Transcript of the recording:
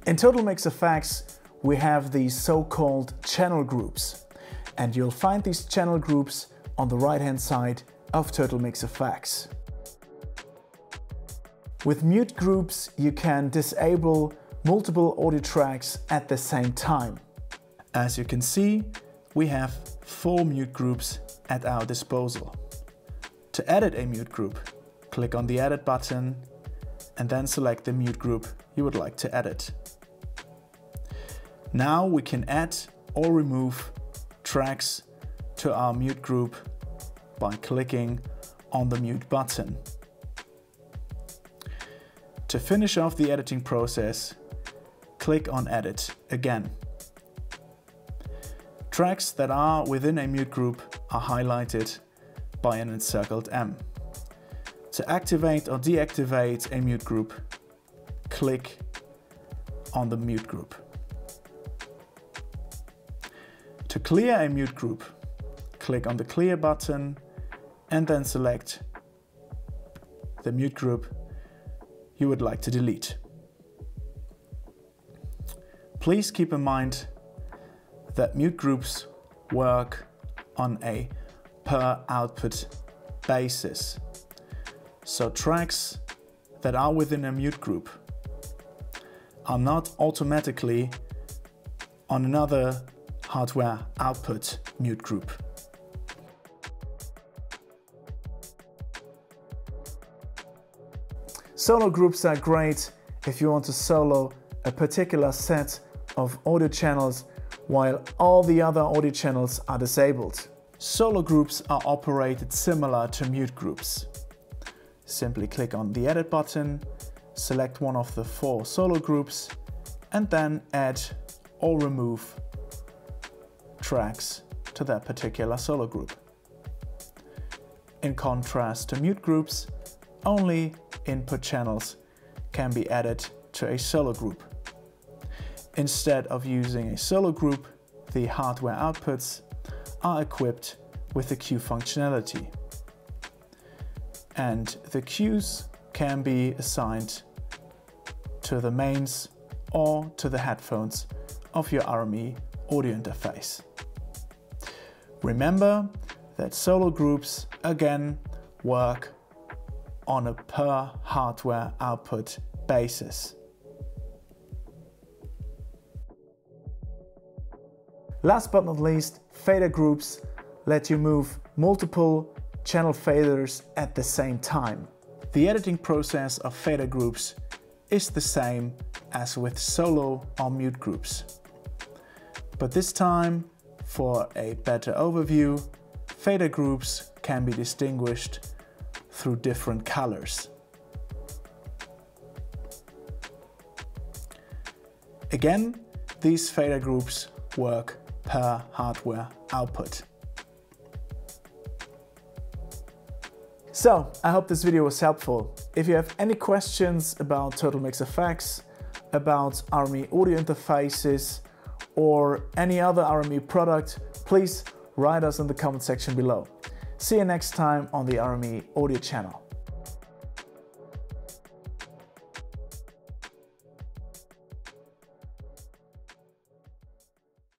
In TotalMix FX, we have these so-called channel groups, and you'll find these channel groups on the right-hand side of TotalMix FX. With mute groups, you can disable multiple audio tracks at the same time. As you can see, we have 4 mute groups at our disposal. To edit a mute group, click on the Edit button and then select the mute group you would like to edit. Now we can add or remove tracks to our mute group by clicking on the mute button. To finish off the editing process, click on Edit again. Tracks that are within a mute group are highlighted by an encircled M. To activate or deactivate a mute group, click on the mute group. To clear a mute group, click on the Clear button and then select the mute group you would like to delete. Please keep in mind that mute groups work on a per output basis. So tracks that are within a mute group are not automatically on another hardware output mute group. Solo groups are great if you want to solo a particular set of audio channels while all the other audio channels are disabled. Solo groups are operated similar to mute groups. Simply click on the Edit button, select one of the 4 solo groups, and then add or remove tracks to that particular solo group. In contrast to mute groups, only input channels can be added to a solo group. Instead of using a solo group, the hardware outputs are equipped with the queue functionality. And the queues can be assigned to the mains or to the headphones of your RME audio interface. Remember that solo groups again work on a per hardware output basis. Last but not least, fader groups let you move multiple channel faders at the same time. The editing process of fader groups is the same as with solo or mute groups. But this time, for a better overview, fader groups can be distinguished through different colors. Again, these fader groups work per hardware output. So, I hope this video was helpful. If you have any questions about TotalMix FX, about RME audio interfaces, or any other RME product, please write us in the comment section below. See you next time on the RME audio channel.